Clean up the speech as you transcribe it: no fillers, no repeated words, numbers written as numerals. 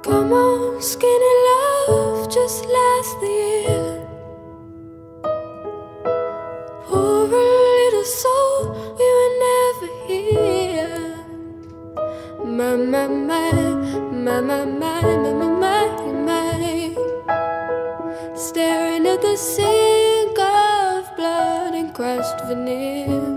Come on, skinny love, just last the year. Poor little soul, we were never here. My, my, my, my, my, my, my, my, my, staring at the sink of blood and crushed veneer.